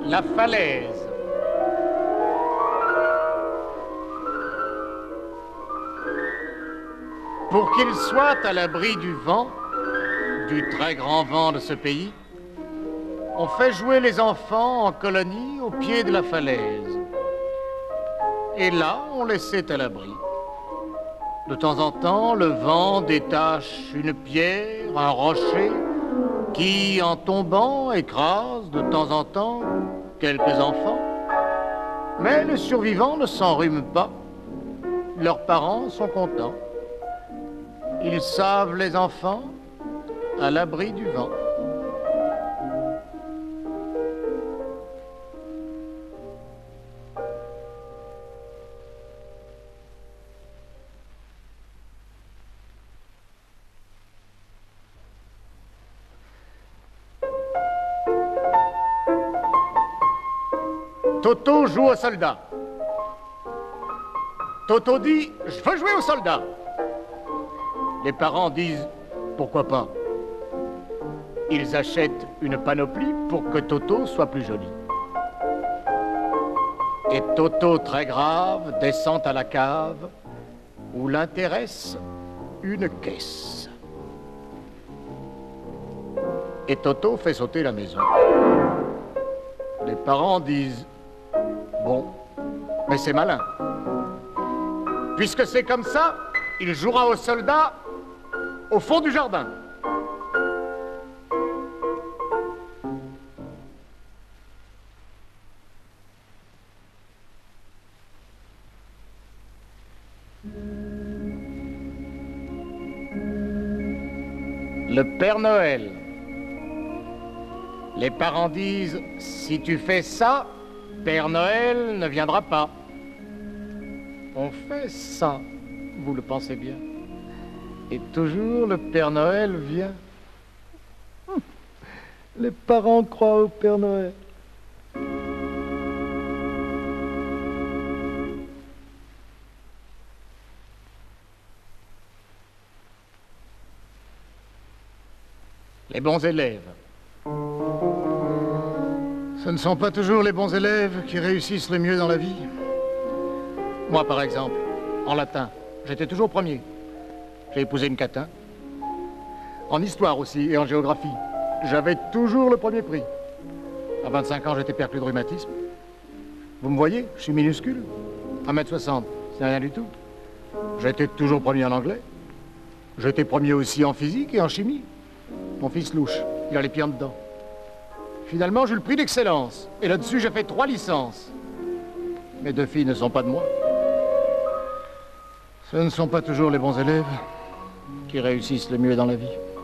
La falaise. Pour qu'ils soient à l'abri du vent, du très grand vent de ce pays, on fait jouer les enfants en colonie au pied de la falaise. Et là, on les set à l'abri. De temps en temps, le vent détache une pierre, un rocher, qui, en tombant, écrase de temps en temps quelques enfants. Mais les survivants ne s'enrhument pas. Leurs parents sont contents. Ils savent, les enfants, à l'abri du vent. Toto joue au soldat. Toto dit « Je veux jouer au soldat ». Les parents disent « Pourquoi pas ?» Ils achètent une panoplie pour que Toto soit plus joli. Et Toto, très grave, descend à la cave où l'intéresse une caisse. Et Toto fait sauter la maison. Les parents disent « Bon, mais c'est malin. Puisque c'est comme ça, il jouera au soldat au fond du jardin. » Le Père Noël. Les parents disent « Si tu fais ça, Père Noël ne viendra pas. » On fait ça, vous le pensez bien. Et toujours le Père Noël vient. Les parents croient au Père Noël. Les bons élèves. Ce ne sont pas toujours les bons élèves qui réussissent le mieux dans la vie. Moi, par exemple, en latin, j'étais toujours premier. J'ai épousé une catin. En histoire aussi et en géographie, j'avais toujours le premier prix. À 25 ans, j'étais perclus de rhumatisme. Vous me voyez, je suis minuscule. 1m60, c'est rien du tout. J'étais toujours premier en anglais. J'étais premier aussi en physique et en chimie. Mon fils louche, il a les pieds en dedans. Finalement, j'ai eu le prix d'excellence. Et là-dessus, j'ai fait 3 licences. Mes 2 filles ne sont pas de moi. Ce ne sont pas toujours les bons élèves qui réussissent le mieux dans la vie.